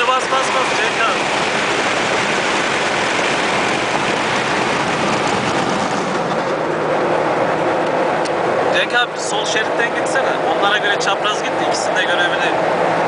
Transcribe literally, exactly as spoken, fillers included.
Freni bas bas bas Cenk abi. Cenk abi sol şeritten gitsene. Onlara göre çapraz gitti. İkisini de görebileyim.